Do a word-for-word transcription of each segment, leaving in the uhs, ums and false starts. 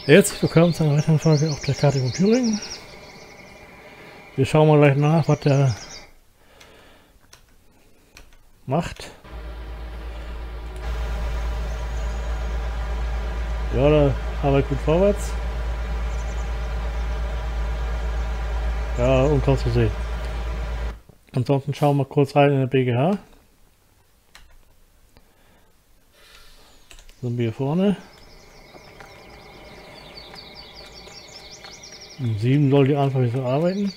Herzlich willkommen zu einer weiteren Folge auf der Karte von Thüringen. Wir schauen mal gleich nach, was der macht. Ja, da arbeitet gut vorwärts. Ja, unkraut zu sehen. Ansonsten schauen wir kurz rein in der B G H. Sind wir hier vorne. Um sieben soll die anfangen zu arbeiten.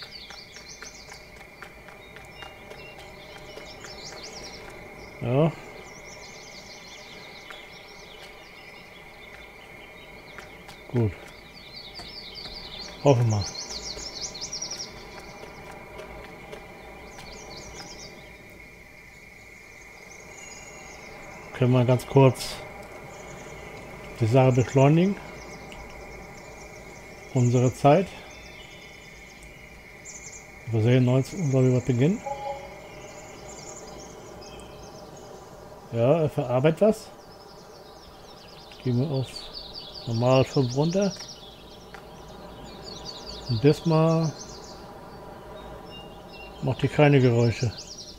Ja. Gut. Hoffen wir. Können wir ganz kurz die Sache beschleunigen. Unsere Zeit. Wir sehen neunzehn Uhr soll was beginnen. Ja, er verarbeitet das. Gehen wir auf normal fünf runter. Und diesmal macht ihr keine Geräusche.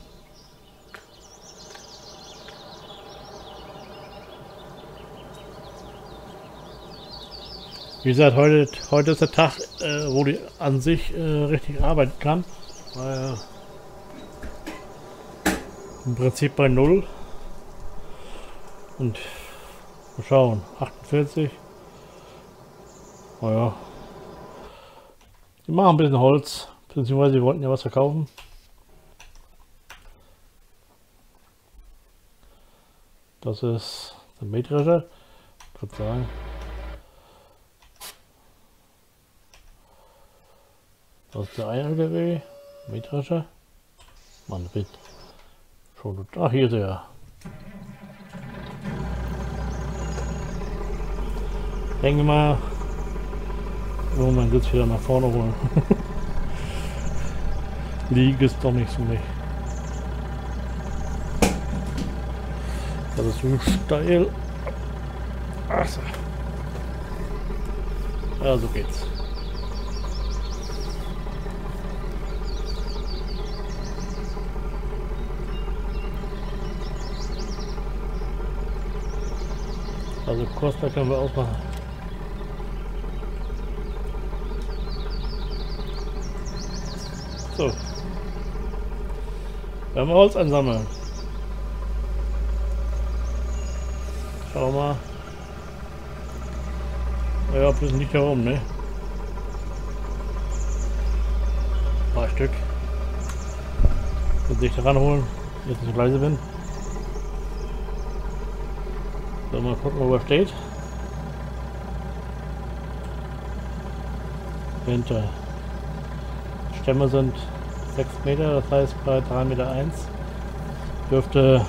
Wie gesagt, heute, heute ist der Tag, äh, wo die an sich äh, richtig arbeiten kann. Weil im Prinzip bei null. Und mal schauen, achtundvierzig. Naja. Die machen ein bisschen Holz, beziehungsweise sie wollten ja was verkaufen. Das ist der Mähdrescher, ich würde sagen. Das ist der ein L K W, Mähdrescher. Mann, bitte. Schon. Ach, hier ist er. Denke mal, so mein Sitz wieder nach vorne holen. Liegen ist doch nicht so nicht. Das ist so steil. Ach so. Ja, so geht's. Also Costa können wir ausmachen. So. Wir haben Holz ansammeln. Schauen wir mal. Ja, ein bisschen nicht herum, ne? Ein paar Stück. Jetzt nicht ranholen, jetzt nicht so leise bin. So, mal gucken, wo er steht. Hinter. Stämme sind sechs Meter, das heißt bei drei Meter eins dürfte.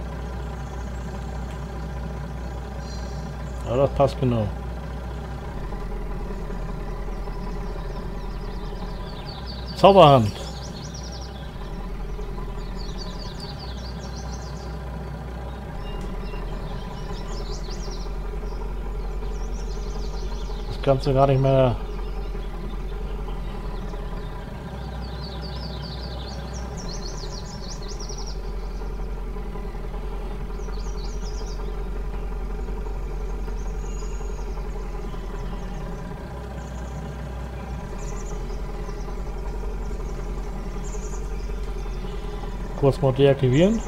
Ja, das passt genau. Zauberhand. Das Ganze gar nicht mehr. Kurz mal deaktivieren.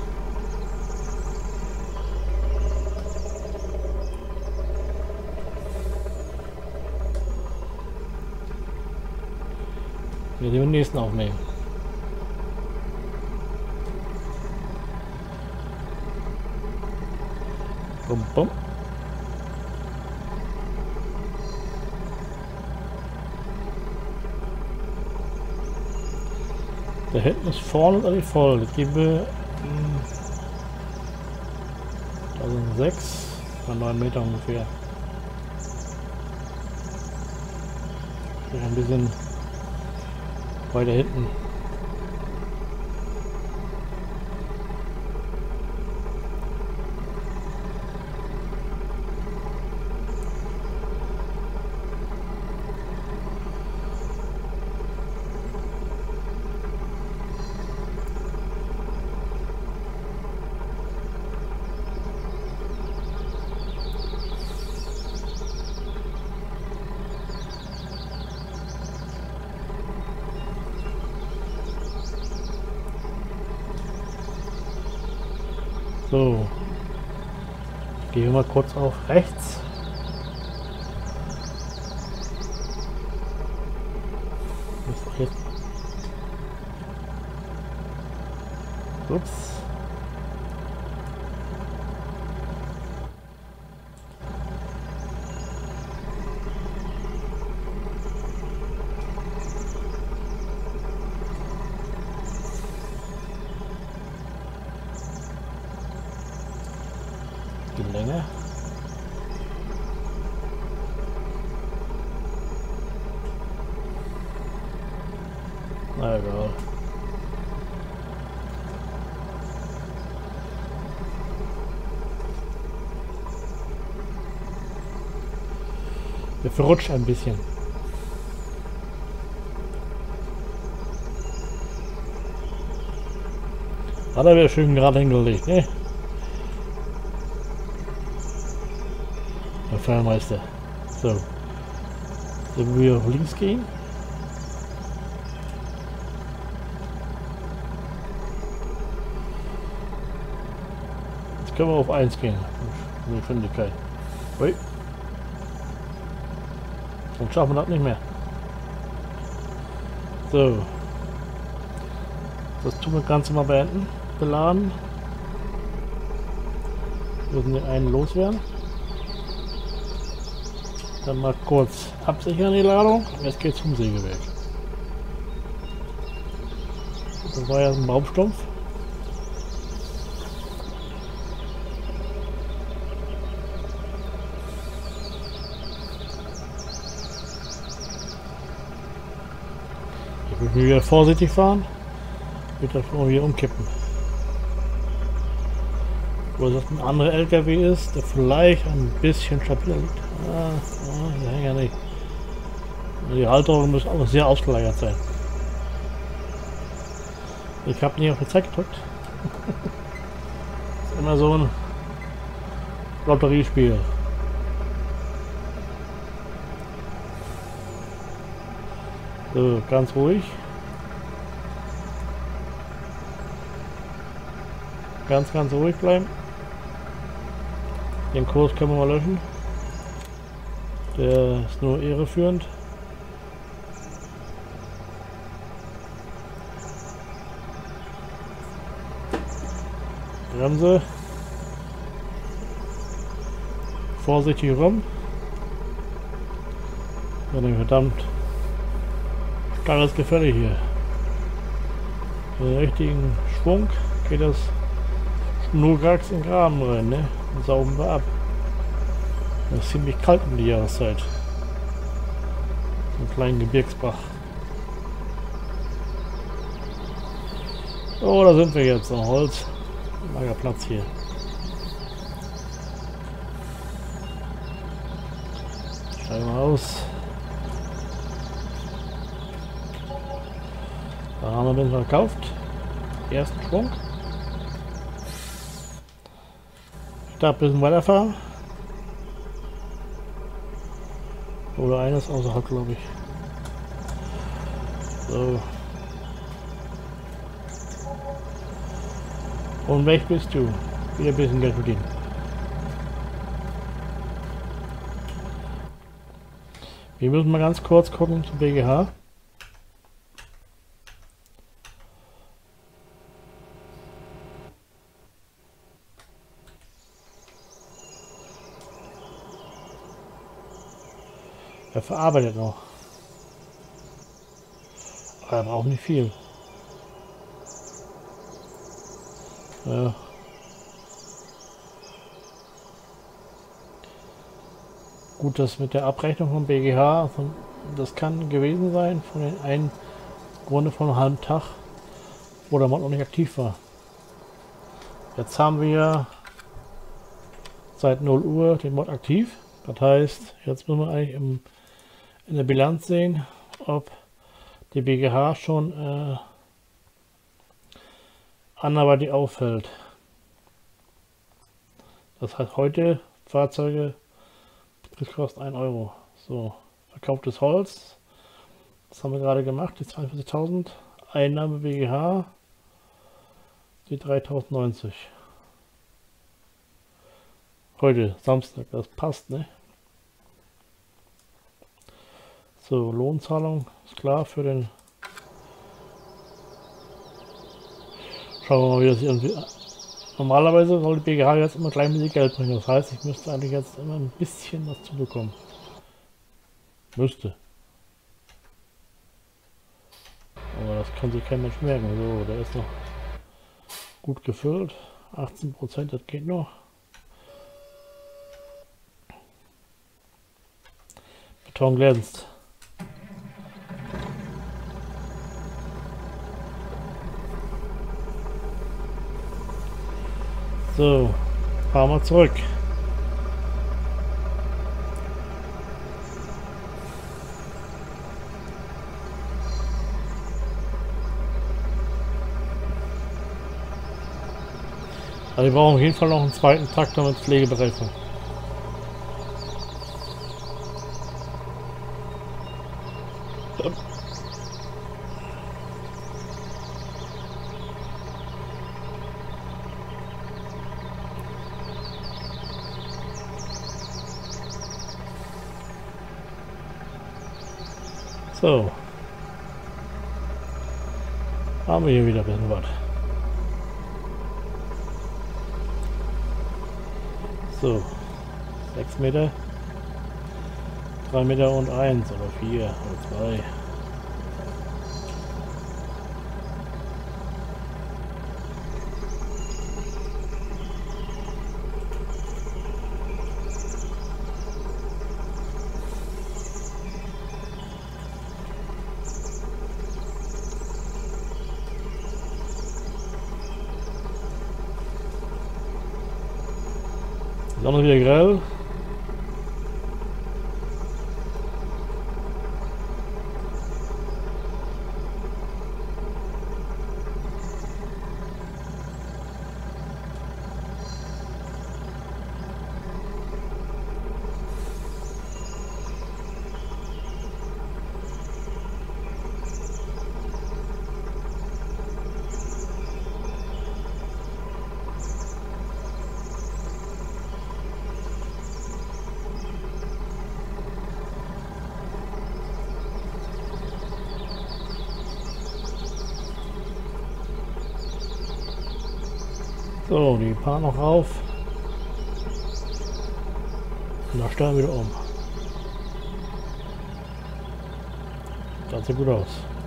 Wir den nächsten aufnehmen. Bum, bum. Da hinten ist vorne alles voll. Ich gebe also sechs bei neun Meter ungefähr. Ein bisschen weiter hinten. So. Gehen wir mal kurz auf rechts. Ist jetzt. Ups. Die Länge. Na egal. Der verrutscht ein bisschen. Hat er wieder schön gerade hingelegt, ne? Der Feuermeister. So. Sollen wir auf links gehen? Jetzt können wir auf eins gehen. Geschwindigkeit. Ui. Dann schaffen wir das nicht mehr. So. Das tun wir ganz mal beenden. Beladen. Wir müssen den einen loswerden. Dann mal kurz absichern die Ladung. Jetzt geht's zum Sägewerk. Das war ja ein Baumstumpf. Ich will wieder vorsichtig fahren. Wird das wieder umkippen. Wo das ein anderer L K W ist, der vielleicht ein bisschen stabiler liegt. Ah, ah, die hängen ja nicht. Die Halterung muss auch sehr ausgelagert sein. Ich habe nicht auf die Zeit gedrückt. Ist immer so ein Lotteriespiel. So, ganz ruhig. Ganz, ganz ruhig bleiben. Den Kurs können wir mal löschen. Der ist nur irreführend. Bremse. Vorsichtig rum. Mit dem verdammt starres Gefälle hier. Mit dem richtigen Schwung geht das schnurstracks in den Graben rein, ne? Und saugen wir ab. Es ist ziemlich kalt um die Jahreszeit. So einen kleinen Gebirgsbach. So, da sind wir jetzt am Holz. Lagerplatz hier. Steigen wir aus. Da haben wir den verkauft. Ersten Schwung. Ich darf ein bisschen weiterfahren. Oder eines außerhalb, glaube ich. So. Und weg bist du. Wieder ein bisschen Geld verdienen. Wir müssen mal ganz kurz gucken zum B G H. Er verarbeitet noch. Aber er braucht nicht viel. Ja. Gut, das mit der Abrechnung vom B G H, von, das kann gewesen sein von den einen Grunde von einem halben Tag, wo der Mod noch nicht aktiv war. Jetzt haben wir seit null Uhr den Mod aktiv. Das heißt, jetzt müssen wir eigentlich im, in der Bilanz sehen, ob die B G H schon äh, anderweitig auffällt. Das heißt, heute Fahrzeuge, das kostet ein Euro. So, verkauftes Holz, das haben wir gerade gemacht, die Heute Samstag, das passt, ne? So, Lohnzahlung ist klar für den. Schauen wir mal, wie das irgendwie. Normalerweise soll die B G H jetzt immer gleichmäßig Geld bringen. Das heißt, ich müsste eigentlich jetzt immer ein bisschen was zu bekommen. Müsste. Aber das kann sich kein Mensch merken. So, der ist noch gut gefüllt. achtzehn Prozent, das geht noch. Beton glänzt. So, fahren wir zurück. Also wir brauchen auf jeden Fall noch einen zweiten Traktor mit Pflegeberechnung. So. Haben wir hier wieder ein bisschen was. So. sechs Meter. drei Meter und eins oder vier oder zwei. Die Sonne wieder grell. So, die paar noch rauf. Und da stellen wir wieder um. Das sieht gut aus.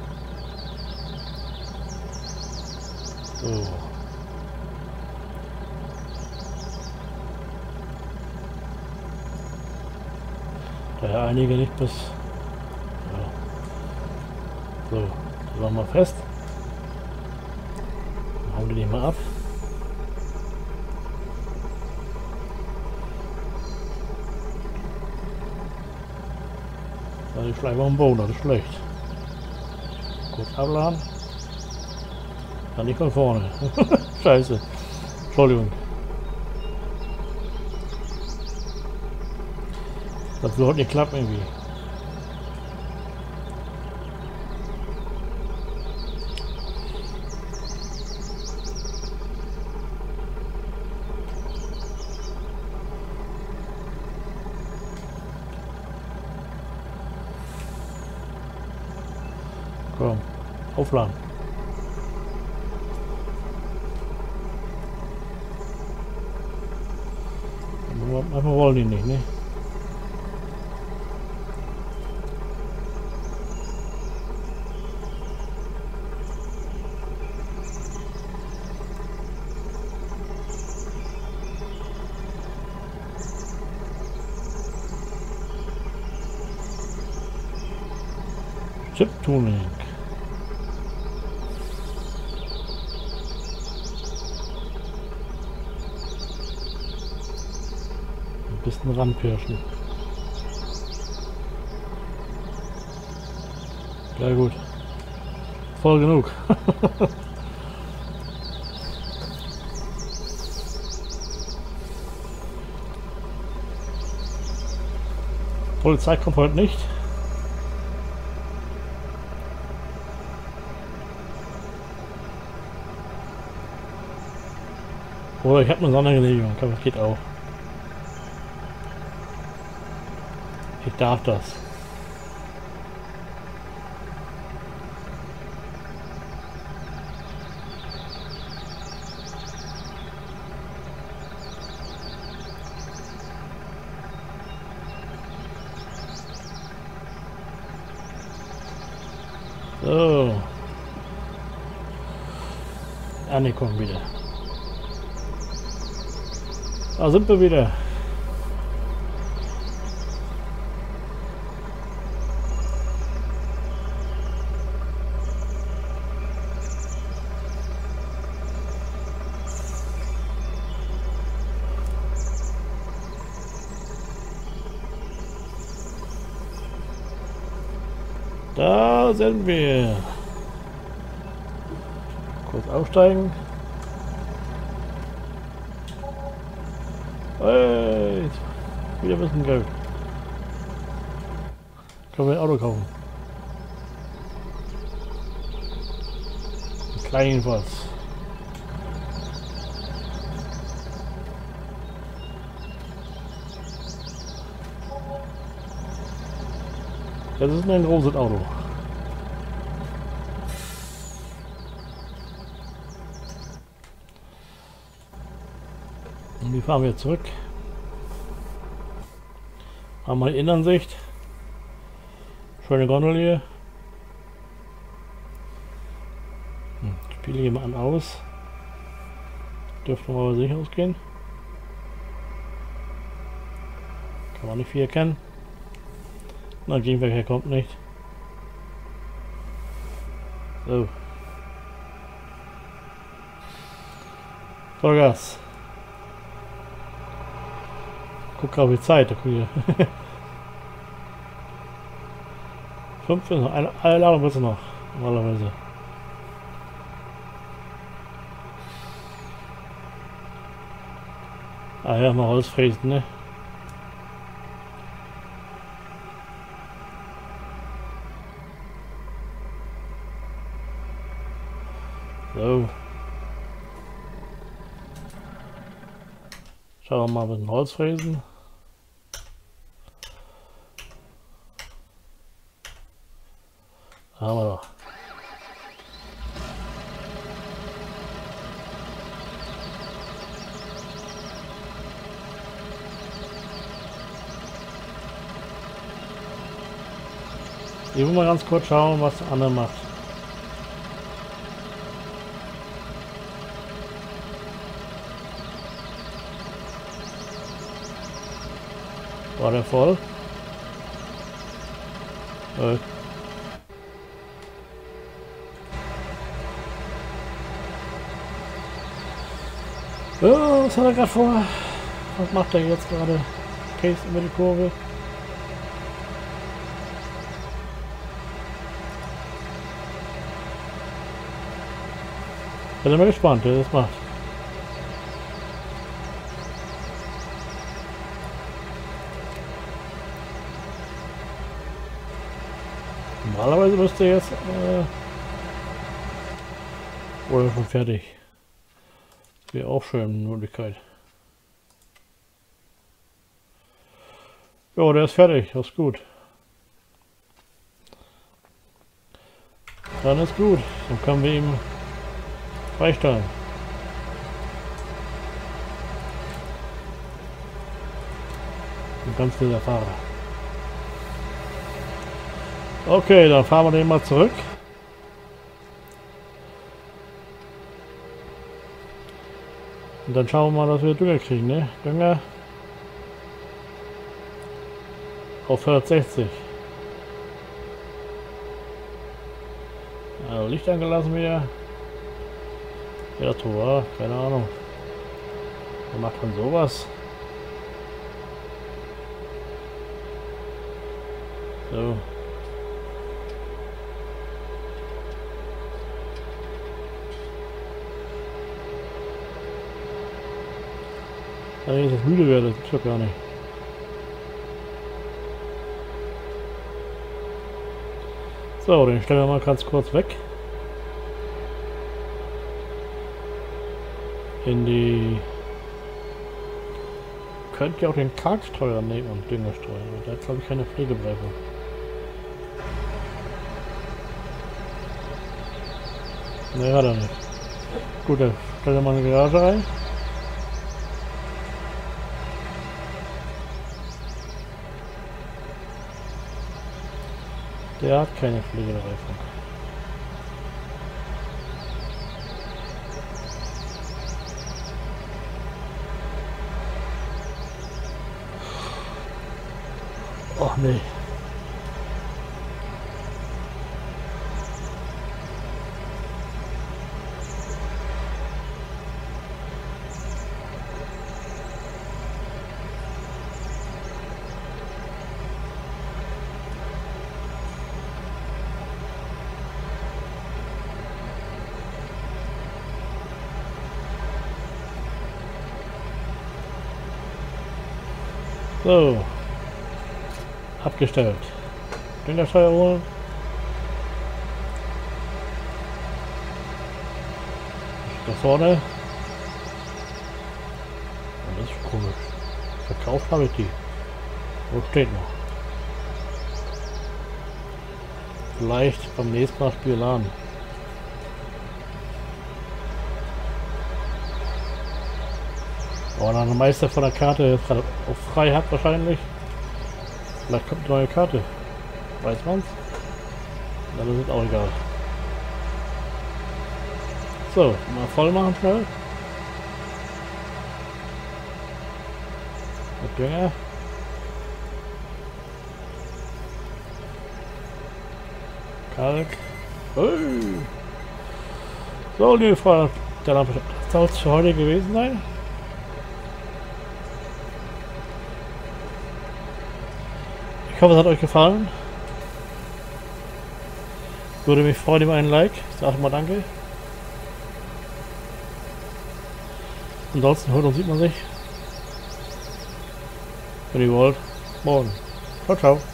So. Daher einige nicht bis. Ja. So, die machen wir fest. Dann hauen die nicht mal ab. Die Schleife am Boden, das ist schlecht. Kurz abladen. Dann nicht von vorne. Scheiße. Entschuldigung. Das wird nicht klappen irgendwie. Komm, aufladen. Manchmal wollen die nicht, ne? Chip-Tuning. Ein bisschen ranpirschen. Ja gut. Voll genug. Polizei kommt heute nicht. Oder ich habe eine Sondergenehmigung, das geht auch. Ich darf das. So. Anne kommt wieder. Da sind wir wieder. Da sind wir. Kurz aufsteigen. Hey, wieder ein bisschen Geld. Können wir ein Auto kaufen. Ein klein jedenfalls. Das ist ein großes Auto. Und die fahren wir zurück. Haben wir die Innenansicht. Schöne Gondel hier. Hm, spiele hier mal an aus. Dürfte mal sicher ausgehen. Kann man nicht viel erkennen. Na, Gegenverkehr kommt nicht. So. Vollgas. Guck auf die Zeit. Da guck ich. Fünf ist noch. Eine, eine Ladung wird es noch. Normalerweise. Ah ja, mal Holz fräsen, ne? So. Schauen wir mal mit dem Holz fräsen. Da haben wir doch. Ich will mal ganz kurz schauen, was der andere macht. War der voll? Äh. Oh, was hat er gerade vor? Was macht er jetzt gerade? Case über die Kurve. Bin mal gespannt, wie er das macht. Normalerweise müsste er jetzt äh, oder schon fertig. Wäre auch schön eine Möglichkeit. Ja, der ist fertig, das ist gut. Dann ist gut, dann können wir ihm freistellen. Ein ganz dieser Fahrer. Okay, dann fahren wir den mal zurück. Und dann schauen wir mal, dass wir Dünger kriegen, ne? Dünger auf hundertsechzig. Also Licht angelassen wieder. Ja, Tor, keine Ahnung. Wer macht man sowas? So. Wenn ich jetzt müde werde, das gibt's doch gar nicht. So, den stellen wir mal ganz kurz weg. In die Könnt ihr auch den Kalkstreuer nehmen und Dünger streuen. Der hat glaube ich keine Pflegebremse. Ne, hat er nicht. Gut, dann stellt er mal eine Garage rein. Der hat keine Pflegebereifung. Ach nee. So. Abgestellt. Düngersteuer holen. Da vorne. Und das ist komisch. Verkauft habe ich die. Wo steht noch? Vielleicht beim nächsten Mal Spiel an. Aber dann der Meister von der Karte jetzt gerade auch frei hat wahrscheinlich. Vielleicht kommt eine neue Karte. Weiß man's? Dann ist es auch egal. So, mal voll machen schnell. Mit Dünger. Kalk. Hey. So, liebe Freunde der Landwirtschaft, das soll es für heute gewesen sein. Ich hoffe, es hat euch gefallen. Würde mich freuen über einen Like. Ich sage mal danke. Ansonsten hört und sieht man sich, wenn ihr wollt, morgen. Ciao, ciao.